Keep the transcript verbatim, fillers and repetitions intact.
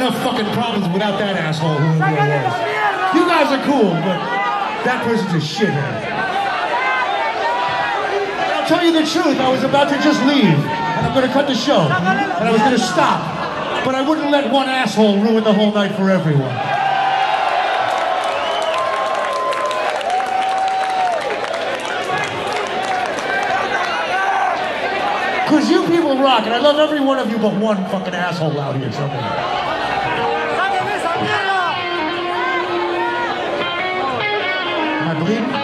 enough fucking problems without that asshole who was. You guys are cool, but that person's a shithead. I'll tell you the truth, I was about to just leave, and I'm gonna cut the show, and I was gonna stop, but I wouldn't let one asshole ruin the whole night for everyone. Because you people rock, and I love every one of you but one fucking asshole out here somewhere. Am I bleeding?